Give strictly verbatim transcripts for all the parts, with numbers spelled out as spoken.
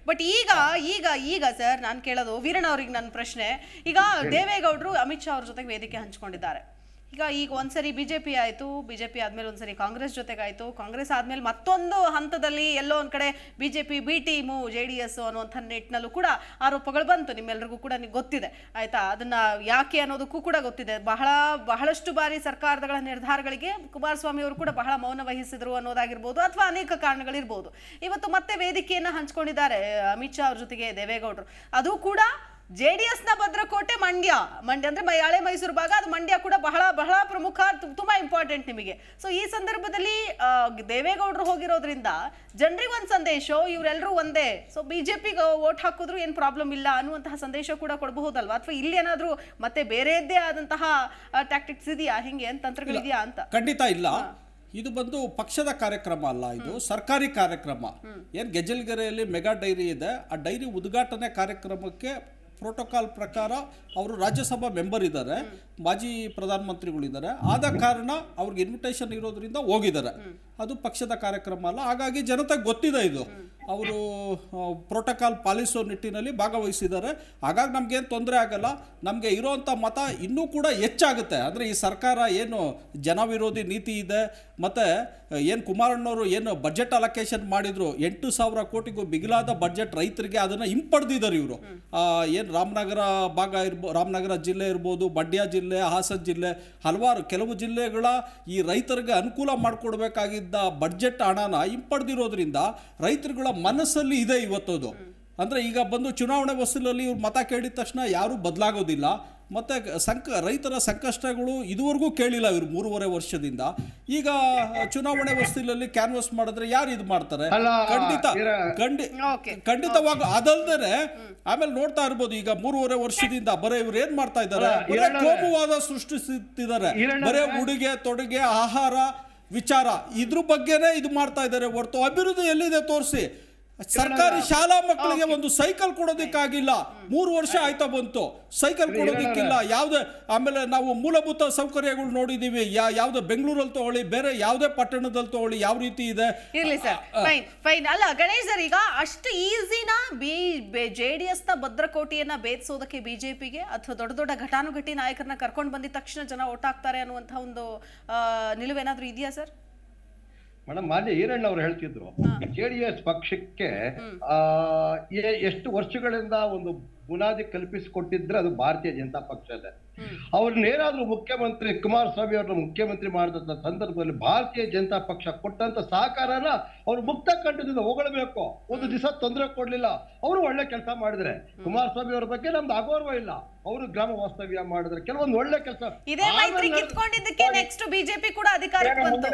But ಈಗ ಈಗ ಈಗ ಸರ್ ನಾನು ಕೇಳೋದು ವೀರಣ್ಣ ಅವ್ರಿಗೆ ನನ್ನ ಪ್ರಶ್ನೆ, ಈಗ ದೇವೇಗೌಡರು ಅಮಿತ್ ಶಾ ಅವ್ರ ಜೊತೆಗೆ ವೇದಿಕೆ ಹಂಚ್ಕೊಂಡಿದ್ದಾರೆ. ಈಗ ಈಗ ಒಂದ್ಸರಿ ಬಿಜೆಪಿ ಆಯ್ತು, ಬಿಜೆಪಿ ಆದ್ಮೇಲೆ ಒಂದ್ಸರಿ ಕಾಂಗ್ರೆಸ್ ಜೊತೆಗಾಯ್ತು, ಕಾಂಗ್ರೆಸ್ ಆದ್ಮೇಲೆ ಮತ್ತೊಂದು ಹಂತದಲ್ಲಿ ಎಲ್ಲೋ ಒಂದ್ ಕಡೆ BJP B team J D S ಅನ್ನುವಂಥ ನಿಟ್ಟಿನಲ್ಲೂ ಕೂಡ ಆರೋಪಗಳು ಬಂತು. ನಿಮ್ಮೆಲ್ಲರಿಗೂ ಕೂಡ ಗೊತ್ತಿದೆ ಆಯ್ತಾ, ಅದನ್ನ ಯಾಕೆ ಅನ್ನೋದಕ್ಕೂ ಕೂಡ ಗೊತ್ತಿದೆ. ಬಹಳ ಬಹಳಷ್ಟು ಬಾರಿ ಸರ್ಕಾರಗಳ ನಿರ್ಧಾರಗಳಿಗೆ ಕುಮಾರಸ್ವಾಮಿ ಅವರು ಕೂಡ ಬಹಳ ಮೌನ ವಹಿಸಿದ್ರು ಅನ್ನೋದಾಗಿರ್ಬೋದು, ಅಥವಾ ಅನೇಕ ಕಾರಣಗಳಿರ್ಬೋದು. ಇವತ್ತು ಮತ್ತೆ ವೇದಿಕೆಯನ್ನ ಹಂಚ್ಕೊಂಡಿದ್ದಾರೆ ಅಮಿತ್ ಶಾ ಅವ್ರ ಜೊತೆಗೆ ದೇವೇಗೌಡರು. ಅದು ಕೂಡ ಜೆ ಡಿ ಎಸ್ ನ ಭದ್ರಕೋಟೆ ಮಂಡ್ಯ, ಮಂಡ್ಯ ಅಂದ್ರೆ ಹಳೆ ಮೈಸೂರು ಭಾಗ, ಅದು ಮಂಡ್ಯ ಕೂಡ ಬಹಳ ಬಹಳ ಪ್ರಮುಖ, ತುಂಬಾ ಇಂಪಾರ್ಟೆಂಟ್ ನಿಮಗೆ. ಸೊ ಈ ಸಂದರ್ಭದಲ್ಲಿ ದೇವೇಗೌಡರು ಹೋಗಿರೋದ್ರಿಂದ ಜನರಿಗೆ ಒಂದು ಸಂದೇಶ, ಇವರೆಲ್ಲರೂ ಒಂದೇ, ಸೊ ಬಿಜೆಪಿಗೆ ವೋಟ್ ಹಾಕಿದ್ರು ಏನ್ ಪ್ರಾಬ್ಲಮ್ ಇಲ್ಲ ಅನ್ನುವಂತಹ ಸಂದೇಶ ಕೂಡ ಕೊಡಬಹುದಲ್ವಾ? ಅಥವಾ ಇಲ್ಲಿ ಏನಾದ್ರೂ ಮತ್ತೆ ಬೇರೆಯದ್ದೇ ಆದಂತಹ ಟ್ಯಾಕ್ಟಿಕ್ಸ್ ಇದೆಯಾ, ಹಿಂಗೆ ತಂತ್ರಗಳಿದೆಯಾ ಅಂತ? ಖಂಡಿತ ಇಲ್ಲ. ಇದು ಬಂದು ಪಕ್ಷದ ಕಾರ್ಯಕ್ರಮ ಅಲ್ಲ, ಇದು ಸರ್ಕಾರಿ ಕಾರ್ಯಕ್ರಮ. ಏನ್ ಗೆಜಲ್ಗೆರೆಯಲ್ಲಿ ಮೆಗಾ ಡೈರಿ ಇದೆ, ಆ ಡೈರಿ ಉದ್ಘಾಟನೆ ಕಾರ್ಯಕ್ರಮಕ್ಕೆ ಪ್ರೋಟೋಕಾಲ್ ಪ್ರಕಾರ ಅವರು ರಾಜ್ಯಸಭಾ ಮೆಂಬರ್ ಇದ್ದಾರೆ, ಮಾಜಿ ಪ್ರಧಾನಮಂತ್ರಿಗಳಿದ್ದಾರೆ, ಆದ ಕಾರಣ ಅವ್ರಿಗೆ ಇನ್ವಿಟೇಷನ್ ಇರೋದ್ರಿಂದ ಹೋಗಿದ್ದಾರೆ. ಅದು ಪಕ್ಷದ ಕಾರ್ಯಕ್ರಮ ಅಲ್ಲ, ಹಾಗಾಗಿ ಜನತೆಗೆ ಗೊತ್ತಿದೆ ಇದು. ಅವರು ಪ್ರೋಟೋಕಾಲ್ ಪಾಲಿಸೋ ನಿಟ್ಟಿನಲ್ಲಿ ಭಾಗವಹಿಸಿದ್ದಾರೆ. ಹಾಗಾಗಿ ನಮಗೇನು ತೊಂದರೆ ಆಗಲ್ಲ. ನಮಗೆ ಇರೋವಂಥ ಮತ ಇನ್ನೂ ಕೂಡ ಹೆಚ್ಚಾಗುತ್ತೆ. ಅಂದರೆ ಈ ಸರ್ಕಾರ ಏನು ಜನವಿರೋಧಿ ನೀತಿ ಇದೆ, ಮತ್ತು ಏನು ಕುಮಾರಣ್ಣವರು ಏನು ಬಜೆಟ್ ಅಲೋಕೇಶನ್ ಮಾಡಿದ್ರು, ಎಂಟು ಸಾವಿರ ಕೋಟಿಗೂ ಬಿಗಿಲಾದ ಬಜೆಟ್ ರೈತರಿಗೆ, ಅದನ್ನು ಹಿಂಪಡೆದಿದ್ದಾರೆ ಇವರು. ಏನು ರಾಮನಗರ ಭಾಗ ಇರ್ಬೋ ರಾಮನಗರ ಜಿಲ್ಲೆ ಇರ್ಬೋದು, ಮಂಡ್ಯ ಜಿಲ್ಲೆ, ಹಾಸನ ಜಿಲ್ಲೆ, ಹಲವಾರು ಕೆಲವು ಜಿಲ್ಲೆಗಳ ಈ ರೈತರಿಗೆ ಅನುಕೂಲ ಮಾಡಿಕೊಡ್ಬೇಕಾಗಿದ್ದ ಬಡ್ಜೆಟ್ ಹಣನ ಹಿಂಪಡೆದಿರೋದ್ರಿಂದ ರೈತರುಗಳ ಮನಸ್ಸಲ್ಲಿ ಇದೆ ಇವತ್ತದು. ಅಂದರೆ ಈಗ ಬಂದು ಚುನಾವಣೆ ವಸೂಲಲ್ಲಿ ಇವ್ರು ಮತ ಕೇಳಿದ ತಕ್ಷಣ ಯಾರೂ ಬದಲಾಗೋದಿಲ್ಲ. ಮತ್ತು ಸಂಕ ರೈತರ ಸಂಕಷ್ಟಗಳು ಇದುವರೆಗೂ ಕೇಳಿಲ್ಲ ಇವರು ಮೂರುವರೆ ವರ್ಷದಿಂದ. ಈಗ ಚುನಾವಣೆ ವಸೂಲಲ್ಲಿ ಕ್ಯಾನ್ವಾಸ್ ಮಾಡಿದ್ರೆ ಯಾರು ಇದು ಮಾಡ್ತಾರೆ? ಖಂಡಿತ ಖಂಡಿ ಖಂಡಿತವಾಗ ಅದಲ್ದೇ ಆಮೇಲೆ ನೋಡ್ತಾ ಇರ್ಬೋದು, ಈಗ ಮೂರುವರೆ ವರ್ಷದಿಂದ ಬರೀ ಇವ್ರು ಏನ್ ಮಾಡ್ತಾ ಇದ್ದಾರೆ, ಕೋಮುವಾದ ಸೃಷ್ಟಿಸುತ್ತಿದ್ದಾರೆ. ಬರೇ ಉಡುಗೆ ತೊಡುಗೆ ಆಹಾರ ವಿಚಾರ ಇದ್ರ ಬಗ್ಗೆನೇ ಇದು ಮಾಡ್ತಾ ಇದ್ದಾರೆ ಹೊರತು ಅಭಿವೃದ್ಧಿ ಎಲ್ಲಿದೆ ತೋರಿಸಿ. ಸರ್ಕಾರಿ ಶಾಲಾ ಮಕ್ಕಳಿಗೆ ಒಂದು ಸೈಕಲ್ ಕೊಡೋದಕ್ಕಾಗಿಲ್ಲ, ಮೂರು ವರ್ಷ ಆಯ್ತಾ ಬಂತು, ಸೈಕಲ್ ಕೊಡೋದಕ್ಕಿಲ್ಲ ಯಾವುದೇ. ಆಮೇಲೆ ನಾವು ಮೂಲಭೂತ ಸೌಕರ್ಯಗಳು ನೋಡಿದೀವಿ, ಯಾವ್ದು ಬೆಂಗಳೂರಲ್ಲಿ ತಗೊಳ್ಳಿ, ಬೇರೆ ಯಾವುದೇ ಪಟ್ಟಣದಲ್ಲಿ ತಗೊಳ್ಳಿ, ಯಾವ ರೀತಿ ಇದೆ. ಇರ್ಲಿ ಸರ್, ಫೈನ್ ಫೈನ್ ಅಲ್ಲ ಗಣೇಶ್ ಸರ್, ಈಗ ಅಷ್ಟು ಈಸಿನಾ ಬಿ ಜೆ ಡಿ ಎಸ್ ನ ಭದ್ರಕೋಟೆಯನ್ನ ಭೇದಿಸೋದಕ್ಕೆ ಬಿಜೆಪಿಗೆ, ಅಥವಾ ದೊಡ್ಡ ದೊಡ್ಡ ಘಟಾನುಘಟಿ ನಾಯಕರನ್ನ ಕರ್ಕೊಂಡು ಬಂದಿದ ತಕ್ಷಣ ಜನ ಓಟ್ ಹಾಕ್ತಾರೆ ಅನ್ನುವಂಥ ಒಂದು ನಿಲುವೇನಾದ್ರೂ ಇದೆಯಾ ಸರ್? ಮೇಡಮ್, ಮಾನ್ಯ ಈರಣ್ಣ ಅವರು ಹೇಳ್ತಿದ್ರು, ಜೆಡಿಎಸ್ ಪಕ್ಷಕ್ಕೆ ಆ ಎಷ್ಟು ವರ್ಷಗಳಿಂದ ಒಂದು ಬುನಾದಿ ಕಲ್ಪಿಸಿಕೊಟ್ಟಿದ್ರೆ ಅದು ಭಾರತೀಯ ಜನತಾ ಪಕ್ಷದ. ಅವ್ರನ್ನೇನಾದ್ರೂ ಮುಖ್ಯಮಂತ್ರಿ ಕುಮಾರಸ್ವಾಮಿ ಅವ್ರನ್ನ ಮುಖ್ಯಮಂತ್ರಿ ಮಾಡಿದಂತ ಸಂದರ್ಭದಲ್ಲಿ ಭಾರತೀಯ ಜನತಾ ಪಕ್ಷ ಕೊಟ್ಟಂತ ಸಹಕಾರನ ಅವ್ರು ಮುಕ್ತ ಕಂಠದಿಂದ ಹೊಗಳಬೇಕು. ಒಂದು ದಿವಸ ತೊಂದರೆ ಕೊಡ್ಲಿಲ್ಲ, ಅವರು ಒಳ್ಳೆ ಕೆಲಸ ಮಾಡಿದ್ರೆ. ಕುಮಾರಸ್ವಾಮಿ ಅವ್ರ ಬಗ್ಗೆ ನಮ್ದು ಅಗೌರವ ಇಲ್ಲ, ಅವರು ಗ್ರಾಮ ವಾಸ್ತವ್ಯ ಮಾಡಿದ್ರೆ, ಕೆಲವೊಂದು ಒಳ್ಳೆ ಕೆಲಸ. ಇದೇ ಮೈತ್ರಿ ಕಿತ್ಕೊಂಡಿದ್ದಕ್ಕೆ ನೆಕ್ಸ್ಟ್ ಬಿಜೆಪಿ ಕೂಡ ಅಧಿಕಾರಕ್ಕೆ ಬಂತು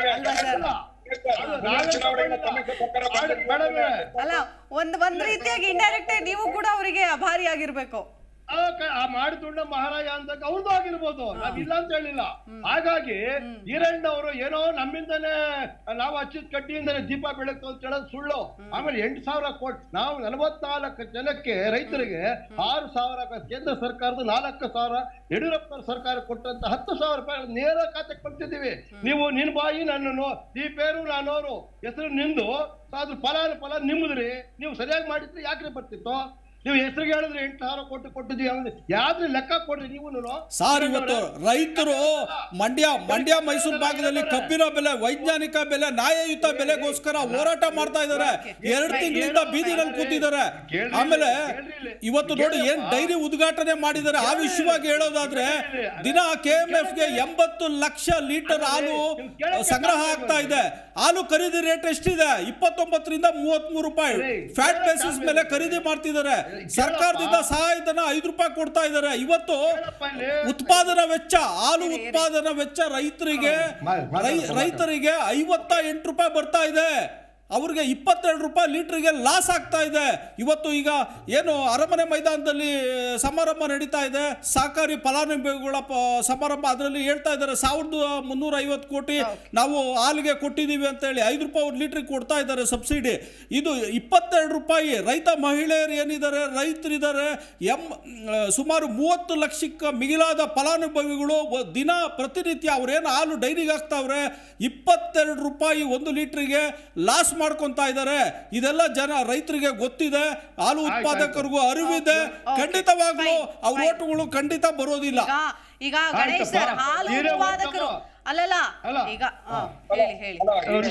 ಅಲ್ಲ? ಒಂದ್ ಒಂದ್ ರೀತಿಯಾಗಿ ಇಂಡೈರೆಕ್ಟ್ ಆಗಿ ನೀವು ಕೂಡ ಅವರಿಗೆ ಆಭಾರಿ ಆಗಿರ್ಬೇಕು. ಆ ಮಾಡಿಕೊಂಡ ಮಹಾರಾಜ ಅಂತ ಅವ್ರದ್ದು ಆಗಿರ್ಬೋದು, ನಾವ್ ಇಲ್ಲ ಅಂತ ಹೇಳಿಲ್ಲ. ಹಾಗಾಗಿ ಈರಣ್ಣ ಅವರು ಏನೋ ನಮ್ಮಿಂದನೇ ನಾವು ಹಚ್ಚಿದ ಕಡ್ಡಿಯಿಂದನೇ ದೀಪ ಬೆಳಕು ಅಂತ ಹೇಳೋದು ಸುಳ್ಳು. ಆಮೇಲೆ ಎಂಟು ಸಾವಿರ ಕೋಟಿ ನಾವು ನಲವತ್ನಾಲ್ಕು ಜನಕ್ಕೆ ರೈತರಿಗೆ ಆರು ಸಾವಿರ ಕೇಂದ್ರ ಸರ್ಕಾರದ ನಾಲ್ಕು ಸಾವಿರ ಯಡಿಯೂರಪ್ಪ ಸರ್ಕಾರ ಕೊಟ್ಟಂತ ಹತ್ತು ಸಾವಿರ ರೂಪಾಯಿ ನೇರ ಖಾತೆಗೆ ಕೊಡ್ತಿದ್ದೀವಿ. ನೀವು ನಿನ್ ಬಾಯಿ ನನ್ನನ್ನು, ಈ ಪೇರು ನಾನೋರು ಹೆಸರು ನಿಂದು, ಅದ್ರ ಫಲಾನು ಫಲ ನಿಮ್ಮದ್ರಿ. ನೀವು ಸರಿಯಾಗಿ ಮಾಡಿದ್ರೆ ಯಾಕ್ರೆ ಬರ್ತಿತ್ತು? ನೀವು ಹೆಸರಿಗೆ ಹೇಳಿದ್ರೆ ಎಂಟು ಸಾವಿರ ಕೋಟಿ ಕೊಟ್ಟಿದ್ದೀವಿ, ಯಾವ್ದು ಲೆಕ್ಕ ಕೊಡ್ರಿ ನೀವು. ಸಾರ್, ಇವತ್ತು ರೈತರು ಮಂಡ್ಯ ಮಂಡ್ಯ ಮೈಸೂರು ಭಾಗದಲ್ಲಿ ಕಬ್ಬಿನ ಬೆಲೆ, ವೈಜ್ಞಾನಿಕ ಬೆಲೆ, ನ್ಯಾಯಯುತ ಬೆಲೆಗೋಸ್ಕರ ಹೋರಾಟ ಮಾಡ್ತಾ ಇದ್ದಾರೆ. ಎರಡು ತಿಂಗಳಿಂದ ಬೀದಿನಲ್ಲಿ ಕೂತಿದ್ದಾರೆ. ಆಮೇಲೆ ಇವತ್ತು ನೋಡಿ ಏನ್ ಡೈರಿ ಉದ್ಘಾಟನೆ ಮಾಡಿದ್ದಾರೆ. ಆ ವಿಷಯವಾಗಿ ಹೇಳೋದಾದ್ರೆ ದಿನ ಕೆ ಎಂ ಎಫ್ ಗೆ ಎಂಬತ್ತು ಲಕ್ಷ ಲೀಟರ್ ಹಾಲು ಸಂಗ್ರಹ ಆಗ್ತಾ ಇದೆ. ಹಾಲು ಖರೀದಿ ರೇಟ್ ಎಷ್ಟಿದೆ? ಇಪ್ಪತ್ತೊಂಬತ್ತರಿಂದ ಮೂವತ್ತ್ ಮೂರು ರೂಪಾಯಿ ಫ್ಯಾಟ್ ಬೇಸಿಸ್ ಮೇಲೆ ಖರೀದಿ ಮಾಡ್ತಿದ್ದಾರೆ. ಸರ್ಕಾರದಿಂದ ಸಹಾಯಧನ ಐದು ರೂಪಾಯಿ ಕೊಡ್ತಾ ಇದ್ದಾರೆ. ಇವತ್ತು ಉತ್ಪಾದನಾ ವೆಚ್ಚ, ಹಾಲು ಉತ್ಪಾದನಾ ವೆಚ್ಚ ರೈತರಿಗೆ ರೈತರಿಗೆ ಐವತ್ತ ಎಂಟು ರೂಪಾಯಿ ಬರ್ತಾ ಇದೆ. ಅವ್ರಿಗೆ ಇಪ್ಪತ್ತೆರಡು ರೂಪಾಯಿ ಲೀಟ್ರಿಗೆ ಲಾಸ್ ಆಗ್ತಾ ಇದೆ. ಇವತ್ತು ಈಗ ಏನು ಅರಮನೆ ಮೈದಾನದಲ್ಲಿ ಸಮಾರಂಭ ನಡೀತಾ ಇದೆ, ಸಹಕಾರಿ ಫಲಾನುಭವಿಗಳ ಸಮಾರಂಭ, ಅದರಲ್ಲಿ ಹೇಳ್ತಾ ಇದ್ದಾರೆ ಸಾವಿರದ ಮುನ್ನೂರ ಐವತ್ತು ಕೋಟಿ ನಾವು ಹಾಲಿಗೆ ಕೊಟ್ಟಿದ್ದೀವಿ ಅಂತೇಳಿ ಐದು ರೂಪಾಯಿ ಒಂದು ಲೀಟ್ರಿಗೆ ಕೊಡ್ತಾ ಇದ್ದಾರೆ ಸಬ್ಸಿಡಿ. ಇದು ಇಪ್ಪತ್ತೆರಡು ರೂಪಾಯಿ. ರೈತ ಮಹಿಳೆಯರು ಏನಿದ್ದಾರೆ, ರೈತರಿದ್ದಾರೆ, ಎಂ ಸುಮಾರು ಮೂವತ್ತು ಲಕ್ಷಕ್ಕೆ ಮಿಗಿಲಾದ ಫಲಾನುಭವಿಗಳು ದಿನ ಪ್ರತಿನಿತ್ಯ ಅವ್ರೇನು ಹಾಲು ಡೈರಿಗೆ ಹಾಕ್ತಾವ್ರೆ, ಇಪ್ಪತ್ತೆರಡು ರೂಪಾಯಿ ಒಂದು ಲೀಟ್ರಿಗೆ ಲಾಸ್ ಮಾಡ್ಕೊಂತ ಇದ್ದಾರೆ. ಇದೆಲ್ಲ ಜನ ರೈತರಿಗೆ ಗೊತ್ತಿದೆ, ಹಾಲು ಉತ್ಪಾದಕರಿಗೂ ಅರಿವಿದೆ. ಖಂಡಿತವಾಗ್ಲೂ ಅವ್ರ ಓಟುಗಳು ಖಂಡಿತ ಬರೋದಿಲ್ಲ. ಈಗ ಗಣೇಶ್ ಸರ್, ಹಾಲು ಉತ್ಪಾದಕರು ಅಲ್ಲಲ್ಲ ಈಗ ಹೇಳಿ ಹೇಳಿ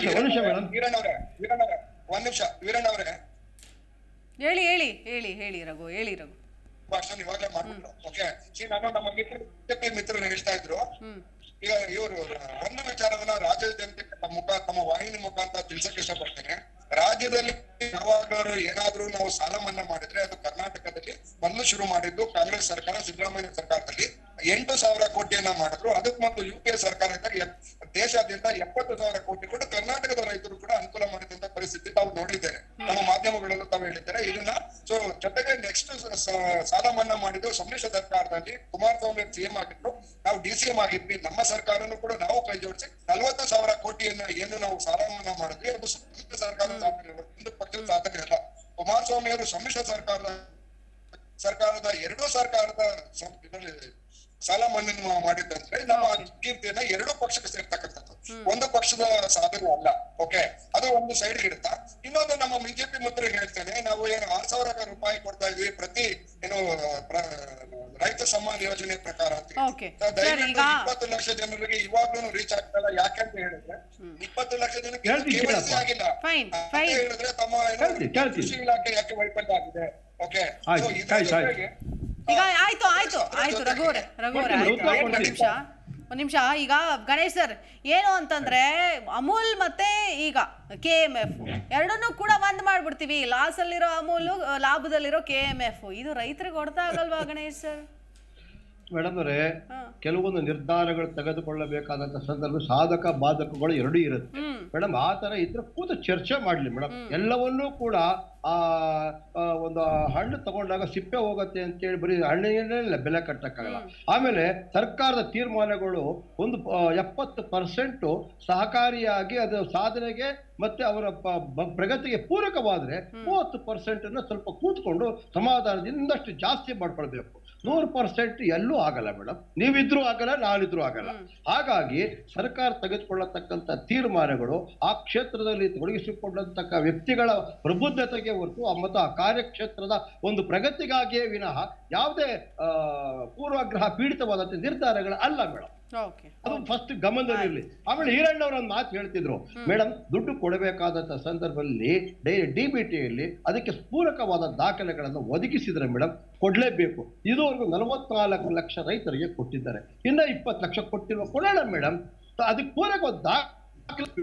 ಒಂದ್ ನಿಮಿಷ ವೀರಣ್ಣ ಅವರೇ ಹೇಳಿ ಹೇಳಿ ಹೇಳಿ ಹೇಳಿ ರಘು ಹೇಳಿ ರಘು ಭಾಷಣ ಇವಾಗಲೇ ಮಾಡ್ಬಿಟ್ರು. ಓಕೆ, ನಾನು ನಮ್ಮ ಮಿತ್ರ ಬಿಜೆಪಿ ಮಿತ್ರರು ಹೇಳ್ತಾ ಇದ್ರು. ಈಗ ಇವರು ಒಂದು ವಿಚಾರವನ್ನ ರಾಜ್ಯದ ಜನತೆ ಮುಖ ತಮ್ಮ ವಾಹಿನಿ ಮುಖಾಂತರ ತಿಳಿಸಕ್ಕೆ ಇಷ್ಟಪಡ್ತೇನೆ. ರಾಜ್ಯದಲ್ಲಿ ಯಾವಾಗಲೂ ಏನಾದ್ರೂ ನಾವು ಸಾಲ ಮನ್ನಾ ಮಾಡಿದ್ರೆ ಅದು ಕರ್ನಾಟಕದಲ್ಲಿ ಮೊದಲು ಶುರು ಮಾಡಿದ್ದು ಕಾಂಗ್ರೆಸ್ ಸರ್ಕಾರ, ಸಿದ್ದರಾಮಯ್ಯ ಸರ್ಕಾರದಲ್ಲಿ ಎಂಟು ಸಾವಿರ ಕೋಟಿಯನ್ನ ಮಾಡಿದ್ರು. ಅದಕ್ಕೆ ಮತ್ತು ಯು ಪಿ ಎ ಸರ್ಕಾರದಿಂದ ದೇಶಾದ್ಯಂತ ಎಪ್ಪತ್ತು ಸಾವಿರ ಕೋಟಿ ಕೂಡ ಕರ್ನಾಟಕದ ರೈತರು ಕೂಡ ಅನುಕೂಲ ಮಾಡಿದಂತ ಪರಿಸ್ಥಿತಿ ತಾವು ನೋಡಿದ್ದೇವೆ, ನಮ್ಮ ಮಾಧ್ಯಮಗಳಲ್ಲೂ ತಾವು ಹೇಳಿದ್ದಾರೆ ಇದನ್ನ. ಸೊ ಜೊತೆಗೆ ನೆಕ್ಸ್ಟ್ ಸಾಲ ಮನ್ನಾ ಮಾಡಿದ್ದು ಸಮ್ಮಿಶ್ರ ಸರ್ಕಾರದಲ್ಲಿ ಕುಮಾರಸ್ವಾಮಿ ಸಿಎಂ ಆಗಿದ್ರು, ನಾವು ಡಿ ಸಿ ಎಂ ಆಗಿದ್ವಿ. ನಮ್ಮ ಸರ್ಕಾರನು ಕೂಡ ನಾವು ಕೈ ಜೋಡಿಸಿ ನಲ್ವತ್ತು ಸಾವಿರ ಕೋಟಿಯನ್ನ ಏನು ನಾವು ಸಾಲ ಮನ್ನಾ ಮಾಡಿದ್ವಿ ಅದು ಸಮ್ಮಿಶ್ರ ಸರ್ಕಾರದ ಸಾಧನೆ, ಒಂದು ಪಕ್ಷದ ಸಾಧನೆ ಅಲ್ಲ. ಕುಮಾರಸ್ವಾಮಿ ಅವರು ಸಮ್ಮಿಶ್ರ ಸರ್ಕಾರದ ಸರ್ಕಾರದ ಎರಡೂ ಸರ್ಕಾರದ ಸಾಲ ಮನ್ನಾ ಮಾಡಿದ್ದಂದ್ರೆ ನಮ್ಮ ಕೀರ್ತಿಯನ್ನ ಎರಡೂ ಪಕ್ಷಕ್ಕೆ ಸೇರ್ತಕ್ಕಂಥದ್ದು, ಒಂದು ಪಕ್ಷದ ಸಾಧನೆ ಅಲ್ಲ. ಓಕೆ, ಅದು ಒಂದು ಸೈಡ್ ಇಡುತ್ತಾ. ಇನ್ನೊಂದು ನಮ್ಮ ಬಿಜೆಪಿ ಮಿತ್ರರಿಗೆ ಹೇಳ್ತೇನೆ, ನಾವು ಏನು ಆರ್ ಸಾವಿರ ರೂಪಾಯಿ ಕೊಡ್ತಾ ಇದ್ವಿ ಪ್ರತಿ ಏನು ರೈತ ಸಮ್ಮಾನ್ ಯೋಜನೆ ಪ್ರಕಾರ ಅಂತ. ದಯವಿಟ್ಟು ಇಪ್ಪತ್ತು ಲಕ್ಷ ಜನರಿಗೆ ಇವಾಗ್ಲೂ ರೀಚ್ ಆಗ್ತಲ್ಲ. ಯಾಕಂತ ಹೇಳಿದ್ರೆ ಇಪ್ಪತ್ತು ಲಕ್ಷ ಜನಕ್ಕೆ ಕೆವೈಸಿ ಆಗಿಲ್ಲ ಹೇಳಿದ್ರೆ ತಮ್ಮ ಏನು ಕೃಷಿ ಇಲಾಖೆ ಯಾಕೆ ವೈಫಲ್ಯ ಆಗಿದೆ. ಓಕೆ, ಈಗ ಆಯ್ತು ಆಯ್ತು ಆಯ್ತು ರಘುವರೆ ರಘುವರೆ ಆಯ್ತು ಒಂದ್ ನಿಮಿಷ ಒಂದ್ ನಿಮಿಷ ಈಗ ಗಣೇಶ್ ಸರ್ ಏನು ಅಂತಂದ್ರೆ ಅಮೂಲ್ ಮತ್ತೆ ಈಗ ಕೆ ಎಂ ಎಫ್ ಎರಡನ್ನೂ ಕೂಡ ಒಂದ್ ಮಾಡ್ಬಿಡ್ತೀವಿ. ಲಾಸ್ ಅಲ್ಲಿರೋ ಅಮೂಲ್, ಲಾಭದಲ್ಲಿರೋ ಕೆ ಎಂ ಎಫ್. ಇದು ರೈತರಿಗೆ ಹೊಡ್ತಾ ಆಗಲ್ವಾ ಗಣೇಶ್ ಸರ್? ಮೇಡಮ್ ಅವರೇ, ಕೆಲವೊಂದು ನಿರ್ಧಾರಗಳು ತೆಗೆದುಕೊಳ್ಳಬೇಕಾದಂತ ಸಂದರ್ಭ ಸಾಧಕ ಬಾಧಕಗಳು ಎರಡೂ ಇರುತ್ತೆ ಮೇಡಮ್. ಆ ತರ ಇದ್ರೆ ಕೂತು ಚರ್ಚೆ ಮಾಡ್ಲಿ ಮೇಡಮ್. ಎಲ್ಲವನ್ನೂ ಕೂಡ ಆ ಒಂದು ಹಣ್ಣು ತಗೊಂಡಾಗ ಸಿಪ್ಪೆ ಹೋಗುತ್ತೆ ಅಂತೇಳಿ ಬರೀ ಹಣ್ಣಿನ ಬೆಲೆ ಕಟ್ಟಕ್ಕಾಗಲ್ಲ. ಆಮೇಲೆ ಸರ್ಕಾರದ ತೀರ್ಮಾನಗಳು ಒಂದು ಎಪ್ಪತ್ತು ಪರ್ಸೆಂಟ್ ಸಹಕಾರಿಯಾಗಿ ಅದು ಸಾಧನೆಗೆ ಮತ್ತೆ ಅವರ ಪ್ರಗತಿಗೆ ಪೂರಕವಾದ್ರೆ ಮೂವತ್ತು ಪರ್ಸೆಂಟ್ ಅನ್ನ ಸ್ವಲ್ಪ ಕೂತ್ಕೊಂಡು ಸಮಾಧಾನದಿಂದ ಇನ್ನಷ್ಟು ಜಾಸ್ತಿ ಮಾಡ್ಕೊಳ್ಬೇಕು. ನೂರು ಪರ್ಸೆಂಟ್ ಎಲ್ಲೂ ಆಗಲ್ಲ ಮೇಡಮ್, ನೀವಿದ್ರು ಆಗಲ್ಲ, ನಾನಿದ್ರು ಆಗಲ್ಲ. ಹಾಗಾಗಿ ಸರ್ಕಾರ ತೆಗೆದುಕೊಳ್ಳತಕ್ಕಂಥ ತೀರ್ಮಾನಗಳು ಆ ಕ್ಷೇತ್ರದಲ್ಲಿ ತೊಡಗಿಸಿಕೊಂಡಂತಕ್ಕ ವ್ಯಕ್ತಿಗಳ ಪ್ರಬುದ್ಧತೆಗೆ ಹೊರತು ಮತ್ತು ಆ ಕಾರ್ಯಕ್ಷೇತ್ರದ ಒಂದು ಪ್ರಗತಿಗಾಗಿಯೇ ವಿನಃ ಯಾವುದೇ ಪೂರ್ವಾಗ್ರಹ ಪೀಡಿತವಾದಂತ ನಿರ್ಧಾರಗಳು ಅಲ್ಲ ಮೇಡಮ್. ಅದು ಫಸ್ಟ್ ಗಮನದಲ್ಲಿರಲಿ. ಆಮೇಲೆ ಈರಣ್ಣವ್ರ ಒಂದು ಮಾತು ಹೇಳ್ತಿದ್ರು ಮೇಡಮ್, ದುಡ್ಡು ಕೊಡಬೇಕಾದಂತ ಸಂದರ್ಭದಲ್ಲಿ ಡಿ ಬಿ ಟಿಯಲ್ಲಿ ಅದಕ್ಕೆ ಪೂರಕವಾದ ದಾಖಲೆಗಳನ್ನು ಒದಗಿಸಿದ್ರೆ ಮೇಡಮ್ ಕೊಡ್ಲೇಬೇಕು. ಇದುವರೆಗೂ ನಲವತ್ನಾಲ್ಕು ಲಕ್ಷ ರೈತರಿಗೆ ಕೊಟ್ಟಿದ್ದಾರೆ, ಇನ್ನ ಇಪ್ಪತ್ತು ಲಕ್ಷ ಕೊಟ್ಟಿರುವ ಕೊಡೋಣ ಮೇಡಮ್. ಅದಕ್ಕೆ ಪೂರಕವಾದ ದಾಖಲೆ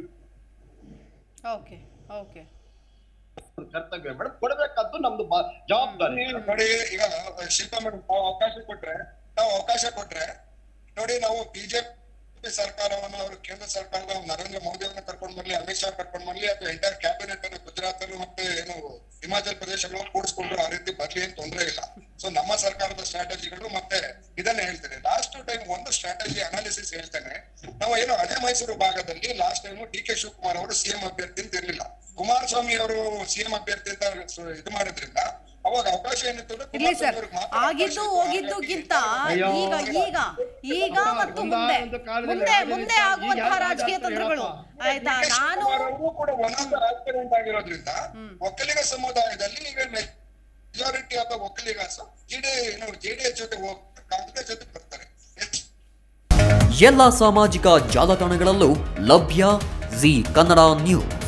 ಕರ್ತವ್ಯ ಮೇಡಮ್, ಕೊಡಬೇಕಾದ್ದು ನಮ್ದು ಜವಾಬ್ದಾರಿ. ನೋಡಿ, ಈಗ ಶಿಲ್ಪಾ ಮೇಡಮ್ ತಾವು ಅವಕಾಶ ಕೊಟ್ರೆ ತಾವು ಅವಕಾಶ ಕೊಟ್ರೆ ನೋಡಿ, ನಾವು ಬಿಜೆಪಿ ಸರ್ಕಾರವನ್ನು ಅವರು ಕೇಂದ್ರ ಸರ್ಕಾರದ ನರೇಂದ್ರ ಮೋದಿ ಅವರನ್ನ ಕರ್ಕೊಂಡ್ ಬರ್ಲಿ, ಅಮಿತ್ ಶಾ ಕರ್ಕೊಂಡ್ ಬರ್ಲಿ, ಅಥವಾ ಎಂಟೈರ್ ಕ್ಯಾಬಿನೆಟ್ ಅನ್ನು ಗುಜರಾತ್ ಅಲ್ಲೂ ಮತ್ತೆ ಏನು ಹಿಮಾಚಲ್ ಪ್ರದೇಶಗಳು ಕೂಡಿಸ್ಕೊಂಡ್ರು ಆ ರೀತಿ ಬರ್ಲಿ ಏನ್ ತೊಂದರೆ ಇಲ್ಲ. ಸೊ ನಮ್ಮ ಸರ್ಕಾರದ ಸ್ಟ್ರಾಟಜಿಗಳು ಮತ್ತೆ ಇದನ್ನ ಹೇಳ್ತೇನೆ. ಲಾಸ್ಟ್ ಟೈಮ್ ಒಂದು ಸ್ಟ್ರಾಟಜಿ ಅನಾಲಿಸಿಸ್ ಹೇಳ್ತೇನೆ. ನಾವು ಏನು ಹಳೆ ಮೈಸೂರು ಭಾಗದಲ್ಲಿ last time D K Shivakumar ಅವರು ಸಿಎಂ ಅಭ್ಯರ್ಥಿ ಅಂತ ಇರ್ಲಿಲ್ಲ, ಕುಮಾರಸ್ವಾಮಿ ಅವರು ಸಿಎಂ ಅಭ್ಯರ್ಥಿ ಅಂತ ಇದು ಮಾಡಿದ್ರಿಂದ ಅವಾಗ ಅವಕಾಶ ಏನಿತ್ತು ಆಗಿದ್ದು ಹೋಗಿದ್ದುಗಿಂತ ಈಗ ಈಗ ಈಗ ಮತ್ತು ಮುಂದೆ ಮುಂದೆ ಮುಂದೆ ಆಗುವಂತಹ ರಾಜಕೀಯ ತಂತ್ರಗಳು ಆಯ್ತಾ. ನಾನು ಕೂಡ ಒಂದೊಂದು ರಾಜಕಾರಣಿ ಆಗಿರೋದ್ರಿಂದ ಒಕ್ಕಲಿಗ ಸಮುದಾಯದಲ್ಲಿ ಈಗ ಮೆಜಾರಿಟಿ ಆಫ್ ಒಕ್ಕಲಿಗಾಸ ಜೆಡಿಎಸ್ ಜೊತೆ ಕಾಂಗ್ರೆಸ್ ಜೊತೆ ಬರ್ತಾರೆ. ಎಲ್ಲ ಸಾಮಾಜಿಕ ಜಾಲತಾಣಗಳಲ್ಲೂ ಲಭ್ಯ ಜಿ ಕನ್ನಡ ನ್ಯೂಸ್.